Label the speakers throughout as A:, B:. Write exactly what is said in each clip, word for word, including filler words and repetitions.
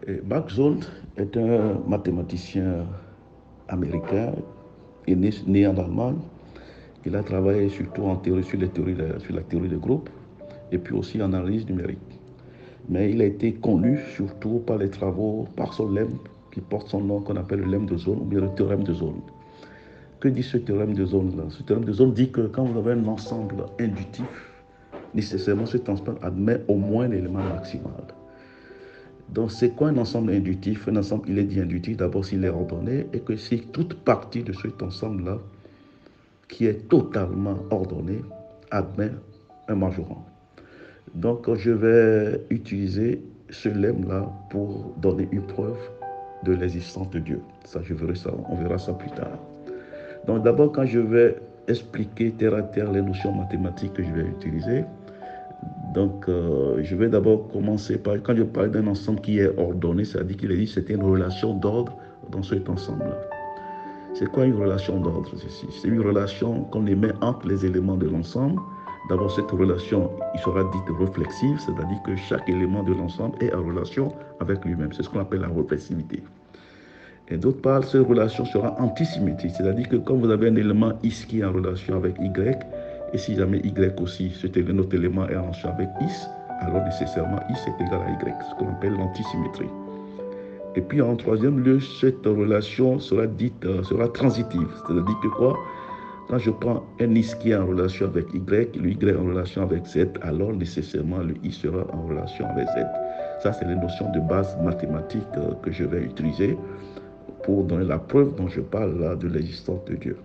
A: Et Max Zold est un mathématicien américain, il est né, né en Allemagne. Il a travaillé surtout en théorie, sur, les théories de, sur la théorie des groupes et puis aussi en analyse numérique. Mais il a été connu surtout par les travaux, par son lemme qui porte son nom, qu'on appelle le lemme de Zold ou bien le théorème de Zold. Que dit ce théorème de Zold-là? Ce théorème de Zold dit que quand vous avez un ensemble inductif, nécessairement cet ensemble admet au moins l'élément maximal. Donc c'est quoi un ensemble inductif? Un ensemble, il est dit inductif d'abord s'il est ordonné et que si toute partie de cet ensemble-là, qui est totalement ordonnée, admet un majorant. Donc je vais utiliser ce lemme-là pour donner une preuve de l'existence de Dieu. Ça, je verrai ça, on verra ça plus tard. Donc d'abord, quand je vais expliquer terre à terre les notions mathématiques que je vais utiliser, donc euh, je vais d'abord commencer par, quand je parle d'un ensemble qui est ordonné, c'est-à-dire qu'il est dit que c'est une relation d'ordre dans cet ensemble-là. C'est quoi une relation d'ordre ici? C'est une relation qu'on les met entre les éléments de l'ensemble. D'abord, cette relation, il sera dite réflexive, c'est-à-dire que chaque élément de l'ensemble est en relation avec lui-même. C'est ce qu'on appelle la réflexivité. Et d'autre part, cette relation sera antisymétrique, c'est-à-dire que quand vous avez un élément X qui est en relation avec Y, et si jamais Y aussi, cet autre élément est en relation avec X, alors nécessairement X est égal à Y, ce qu'on appelle l'antisymétrie. Et puis en troisième lieu, cette relation sera dite, euh, sera transitive, c'est-à-dire que quoi? Quand je prends un X qui est en relation avec Y, le Y en relation avec Z, alors nécessairement le I sera en relation avec Z. Ça, c'est les notions de base mathématiques euh, que je vais utiliser pour donner la preuve dont je parle là de l'existence de Dieu.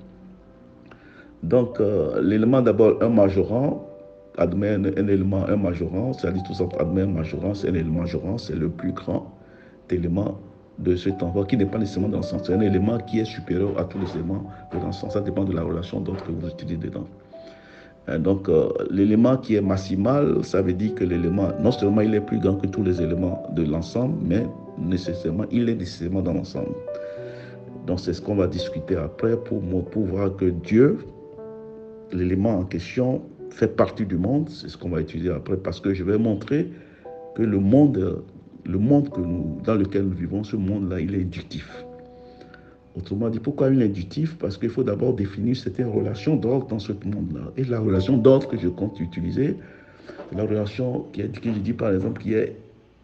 A: Donc, euh, l'élément d'abord, un majorant, admet un, un élément, un majorant, c'est-à-dire tout simplement admet un majorant, c'est un élément majorant, c'est le plus grand élément de cet envoi qui n'est pas nécessairement dans l'ensemble. C'est un élément qui est supérieur à tous les éléments de l'ensemble. Ça dépend de la relation d'ordre que vous utilisez dedans. Et donc, euh, l'élément qui est maximal, ça veut dire que l'élément, non seulement il est plus grand que tous les éléments de l'ensemble, mais nécessairement, il est nécessairement dans l'ensemble. Donc, c'est ce qu'on va discuter après pour, pour voir que Dieu, l'élément en question, fait partie du monde. C'est ce qu'on va étudier après parce que je vais montrer que le monde, le monde que nous, dans lequel nous vivons, ce monde-là, il est inductif. Autrement dit, pourquoi il est inductif? Parce qu'il faut d'abord définir certaines relations d'ordre dans ce monde-là. Et la relation d'ordre que je compte utiliser, c'est la relation qui est, que je dis par exemple, qui est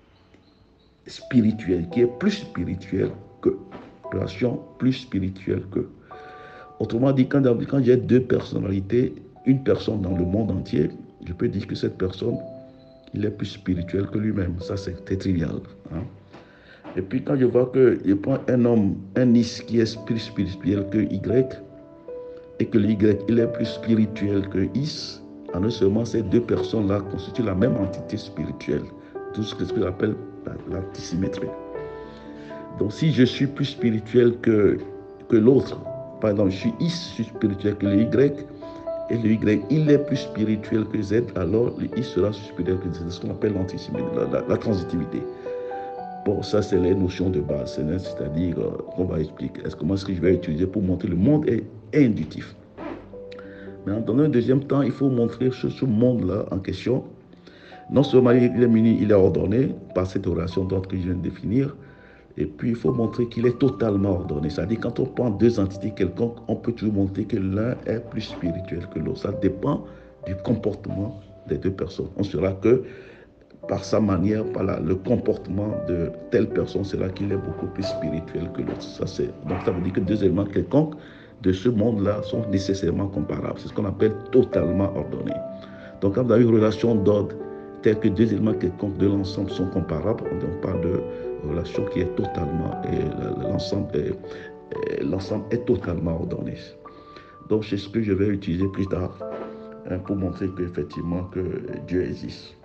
A: spirituelle, qui est plus spirituelle que. Relation plus spirituelle que. Autrement dit, quand, quand j'ai deux personnalités, une personne dans le monde entier, je peux dire que cette personne, il est plus spirituel que lui-même. Ça, c'est trivial. Hein? Et puis, quand je vois que je prends un homme, un X qui est plus spirituel que Y, et que l'Y, il est plus spirituel que X, non seulement ces deux personnes-là constituent la même entité spirituelle, tout ce que j'appelle l'antisymétrie. Donc, si je suis plus spirituel que, que l'autre, par exemple, je suis X, je suis spirituel que le Y, et le Y, il est plus spirituel que Z, alors le I sera supérieur que Z. C'est ce qu'on appelle l'antisymétrie, la, la, la transitivité. Bon, ça, c'est les notions de base, c'est-à-dire euh, qu'on va expliquer. Est-ce, comment est-ce que je vais utiliser pour montrer le monde est inductif. Mais dans un deuxième temps, il faut montrer ce, ce monde-là en question. Non seulement il est muni, il est ordonné par cette relation d'ordre que je viens de définir, et puis il faut montrer qu'il est totalement ordonné. C'est-à-dire quand on prend deux entités quelconques, on peut toujours montrer que l'un est plus spirituel que l'autre. Ça dépend du comportement des deux personnes. On saura que par sa manière, par la, le comportement de telle personne, c'est là qu'il est beaucoup plus spirituel que l'autre. Ça, c'est, donc ça veut dire que deux éléments quelconques de ce monde-là sont nécessairement comparables. C'est ce qu'on appelle totalement ordonné. Donc quand vous avez une relation d'ordre telle que deux éléments quelconques de l'ensemble sont comparables, on parle de relation qui est totalement, et l'ensemble est, et l'ensemble est totalement ordonné. Donc c'est ce que je vais utiliser plus tard hein, pour montrer qu'effectivement que Dieu existe.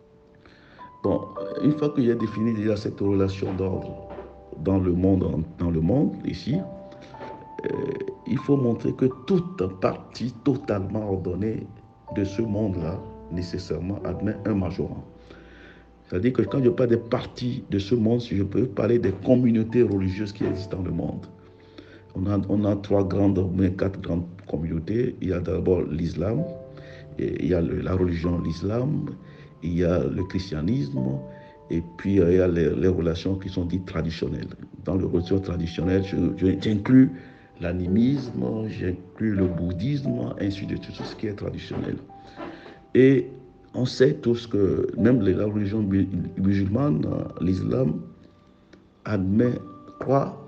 A: Bon, une fois que j'ai défini déjà cette relation d'ordre dans le monde, dans le monde ici, euh, il faut montrer que toute partie totalement ordonnée de ce monde-là, nécessairement, admet un majorant. C'est-à-dire que quand je parle des parties de ce monde, je peux parler des communautés religieuses qui existent dans le monde. On a, on a trois grandes, ou bien quatre grandes communautés. Il y a d'abord l'islam, il y a le, la religion, l'islam, il y a le christianisme, Et puis, euh, il y a les, les relations qui sont dites traditionnelles. Dans les relations traditionnelles, j'inclus l'animisme, j'inclus le bouddhisme, ainsi de suite, tout ce qui est traditionnel. Et on sait tous que même la religion musulmane, l'islam, admet, croit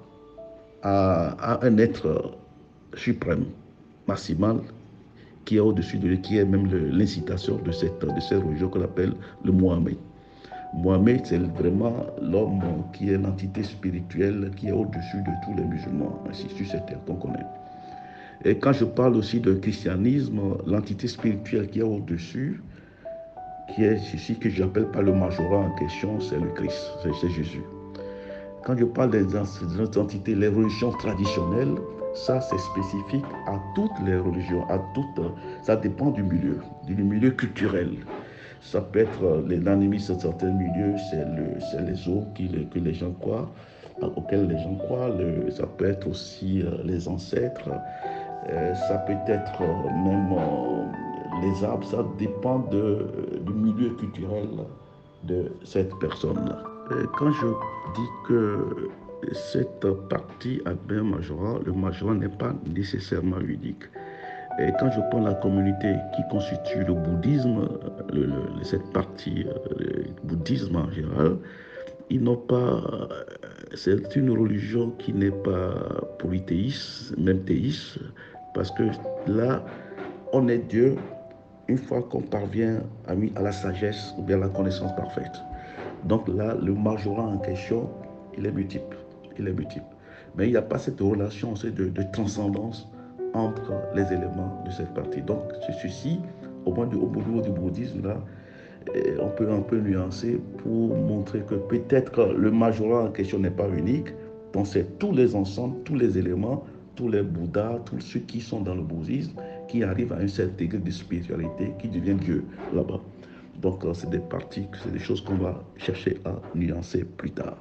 A: à, à un être suprême, maximal, qui est au-dessus de lui, qui est même l'incitation de cette, de cette religion qu'on appelle le Mohammed. Mohammed, c'est vraiment l'homme qui est l'entité spirituelle qui est au-dessus de tous les musulmans, ainsi sur cette terre qu'on connaît. Et quand je parle aussi de christianisme, l'entité spirituelle qui est au-dessus, qui est ici que j'appelle pas le majorat en question, c'est le Christ, c'est Jésus. Quand je parle des entités, les religions traditionnelles, ça c'est spécifique à toutes les religions, à toutes, ça dépend du milieu, du milieu culturel. Ça peut être les animistes de certains milieux, c'est le, les eaux qui, que les gens croient, auxquels les gens croient. Le, ça peut être aussi euh, les ancêtres, euh, ça peut être euh, même euh, les arbres. Ça dépend de, du milieu culturel de cette personne-là. Quand je dis que cette partie admet majorat, le majorat n'est pas nécessairement unique. Et quand je prends la communauté qui constitue le bouddhisme, le, le, cette partie le bouddhisme en général, ils n'ont pas. C'est une religion qui n'est pas polythéiste, même théiste, parce que là, on est Dieu une fois qu'on parvient à, à la sagesse ou bien à la connaissance parfaite. Donc là, le majorat en question, il est multiple. Il est multiple. Mais il n'y a pas cette relation de, de transcendance entre les éléments de cette partie. Donc, ceci, au moins du, au niveau du bouddhisme, là, on peut un peu nuancer pour montrer que peut-être le majorat en question n'est pas unique. Donc, c'est tous les ensembles, tous les éléments, tous les bouddhas, tous ceux qui sont dans le bouddhisme, qui arrivent à un certain degré de spiritualité, qui deviennent Dieu là-bas. Donc, c'est des parties, c'est des choses qu'on va chercher à nuancer plus tard.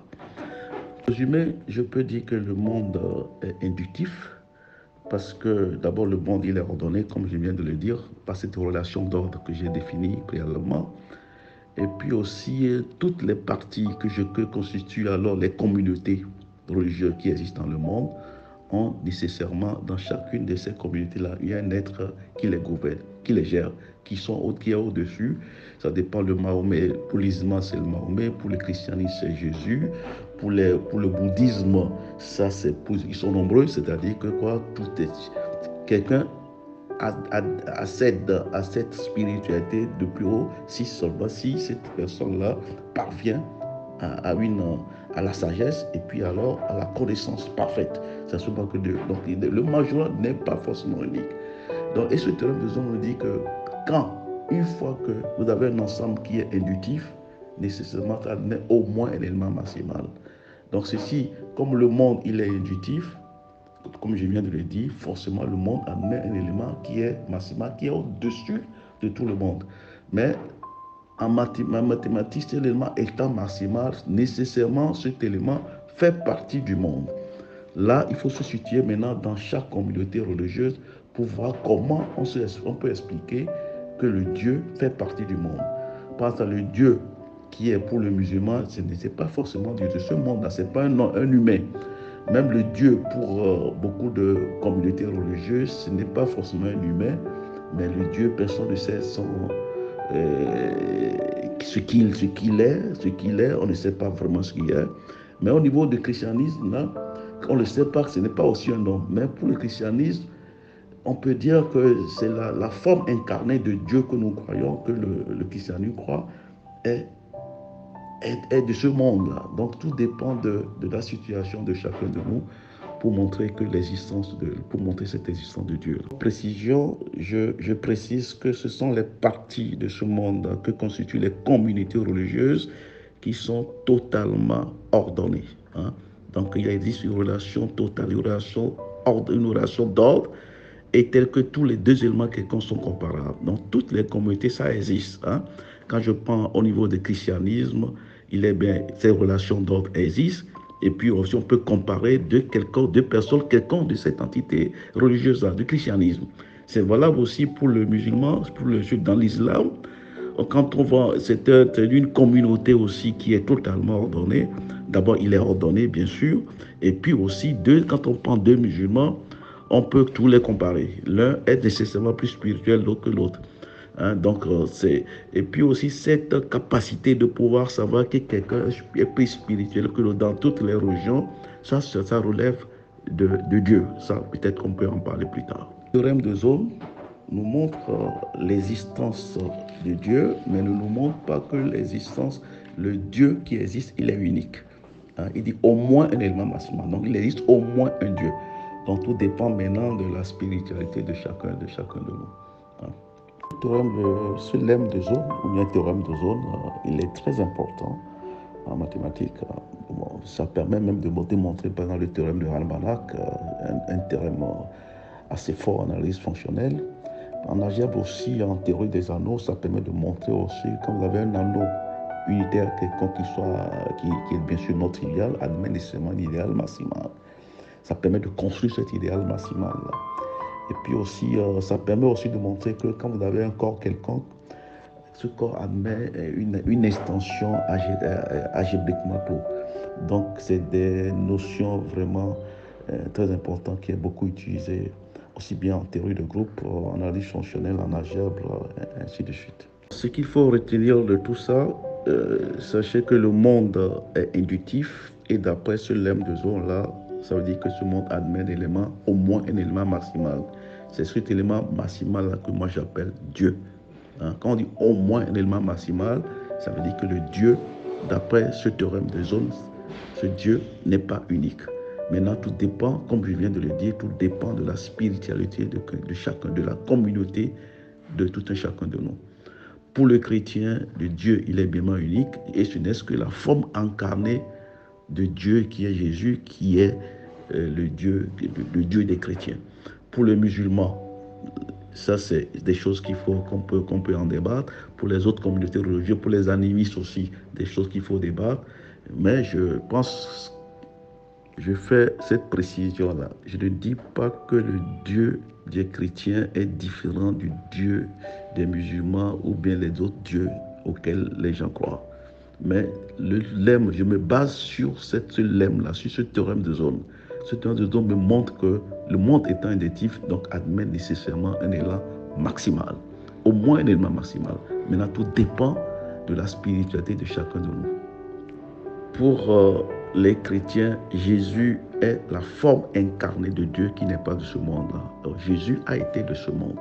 A: En résumé, je peux dire que le monde est inductif, parce que d'abord le monde il est ordonné, comme je viens de le dire, par cette relation d'ordre que j'ai définie préalablement. Et puis aussi toutes les parties que je que constituent alors les communautés religieuses qui existent dans le monde ont nécessairement dans chacune de ces communautés-là, il y a un être qui les gouverne, qui les gère, qui sont qui est au-dessus. Ça dépend de Mahomet. Pour l'islam, c'est le Mahomet. Pour le christianisme, c'est Jésus. Pour, les, pour le bouddhisme, ça c'est pour, ils sont nombreux, c'est-à-dire que quoi, tout est quelqu'un accède à cette spiritualité de plus haut si seulement si cette personne-là parvient à, à une à la sagesse et puis alors à la connaissance parfaite. C'est souvent que de, donc le majorat n'est pas forcément unique. Donc, et ce théorème de Zong nous dit que quand une fois que vous avez un ensemble qui est inductif, nécessairement ça admet au moins un élément maximal. Donc ceci, comme le monde il est inductif, comme je viens de le dire, forcément le monde admet un élément qui est maximal, qui est au-dessus de tout le monde. Mais en mathématiques, cet élément étant maximal, nécessairement cet élément fait partie du monde. Là, il faut se situer maintenant dans chaque communauté religieuse pour voir comment on, se, on peut expliquer que le Dieu fait partie du monde. Parce que le Dieu qui est pour le musulman, ce n'est pas forcément Dieu de ce monde-là, ce n'est pas un, un humain. Même le Dieu pour euh, beaucoup de communautés religieuses, ce n'est pas forcément un humain, mais le Dieu, personne ne sait son, euh, ce qu'il ce qu'il est, ce qu'il est, on ne sait pas vraiment ce qu'il est. Mais au niveau du christianisme, là, on ne sait pas que ce n'est pas aussi un homme. Mais pour le christianisme, on peut dire que c'est la, la forme incarnée de Dieu que nous croyons, que le, le christianisme croit, est, est, est de ce monde-là. Donc tout dépend de, de la situation de chacun de nous pour montrer que l'existence de, pour montrer cette existence de Dieu. Précision, je, je précise que ce sont les parties de ce monde que constituent les communautés religieuses qui sont totalement ordonnées. Hein. Donc il existe une relation totale, une relation, une relation d'ordre, et tel que tous les deux éléments quelconques sont comparables. Donc toutes les communautés, ça existe. Hein. Quand je prends au niveau du christianisme, il est bien, ces relations d'ordre existent. Et puis aussi, on peut comparer deux, deux personnes quelconques de cette entité religieuse-là, du christianisme. C'est valable aussi pour le musulman, pour le juif dans l'islam. quand on voit, c'est une communauté aussi qui est totalement ordonnée. D'abord, il est ordonné, bien sûr. Et puis aussi, deux, quand on prend deux musulmans, on peut tous les comparer. L'un est nécessairement plus spirituel l'autre que l'autre. Hein, donc, euh, c'est... Et puis aussi, cette capacité de pouvoir savoir que quelqu'un est plus spirituel que l'autre dans toutes les religions, ça, ça, ça relève de, de Dieu. Ça, peut-être qu'on peut en parler plus tard. Le théorème de Zohn nous montre euh, l'existence de Dieu, mais ne nous montre pas que l'existence, le Dieu qui existe, il est unique. Hein, il dit au moins un élément maximal. Donc, il existe au moins un Dieu. Donc, tout dépend maintenant de la spiritualité de chacun, de chacun de nous. Hein. Le théorème de, ce lemme de Zohn, ou bien théorème de Zohn, euh, il est très important en mathématiques. Euh, bon, ça permet même de démontrer, par exemple, le théorème de Ramanujan, euh, un, un théorème euh, assez fort en analyse fonctionnelle. En algèbre aussi, en théorie des anneaux, ça permet de montrer aussi, quand vous avez un anneau unitaire quelconque qui, soit, qui, qui est bien sûr non trivial, admet nécessairement un idéal maximal. Ça permet de construire cet idéal maximal. Et puis aussi, euh, ça permet aussi de montrer que quand vous avez un corps quelconque, ce corps admet une, une extension algébriquement tôt. Donc, c'est des notions vraiment euh, très importantes qui est beaucoup utilisées, aussi bien en théorie de groupe, en analyse fonctionnelle, en algèbre, et ainsi de suite. Ce qu'il faut retenir de tout ça, euh, sachez que le monde est inductif, et d'après ce lemme de Zohn-là, ça veut dire que ce monde admet un élément, au moins un élément maximal. C'est cet élément maximal-là que moi j'appelle Dieu. Hein? Quand on dit au moins un élément maximal, ça veut dire que le Dieu, d'après ce théorème de Zohn, ce Dieu n'est pas unique. Maintenant, tout dépend, comme je viens de le dire, tout dépend de la spiritualité de, de chacun, de la communauté de tout un chacun de nous. Pour le chrétien, le Dieu, il est bien unique, et ce n'est que la forme incarnée de Dieu qui est Jésus, qui est euh, le, Dieu, le, le Dieu des chrétiens. Pour les musulmans, ça c'est des choses qu'il faut qu'on peut, qu'on peut en débattre. Pour les autres communautés religieuses, pour les animistes aussi, des choses qu'il faut débattre. Mais je pense, je fais cette précision-là. Je ne dis pas que le Dieu des chrétiens est différent du Dieu des musulmans ou bien les autres dieux auxquels les gens croient. Mais le lemme, je me base sur cette, ce lemme-là, sur ce théorème de Zohn. Ce théorème de Zohn me montre que le monde étant inductif, donc admet nécessairement un élan maximal. Au moins un élément maximal. Maintenant, tout dépend de la spiritualité de chacun de nous. Pour euh, les chrétiens, Jésus est la forme incarnée de Dieu qui n'est pas de ce monde-là. Donc, Jésus a été de ce monde.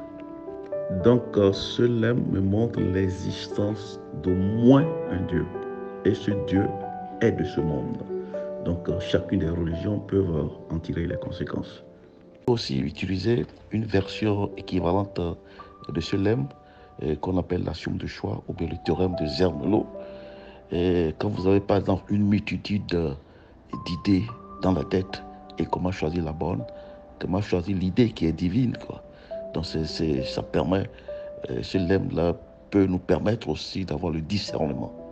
A: Donc, euh, ce lemme me montre l'existence d'au moins un Dieu. Et ce Dieu est de ce monde. Donc, euh, chacune des religions peut euh, en tirer les conséquences. On peut aussi utiliser une version équivalente euh, de ce lemme euh, qu'on appelle l'axiome de choix ou bien le théorème de Zermelo. Et quand vous avez par exemple une multitude euh, d'idées dans la tête et comment choisir la bonne, comment choisir l'idée qui est divine, quoi. Donc c'est, c'est, ça permet, euh, ce lemme-là peut nous permettre aussi d'avoir le discernement.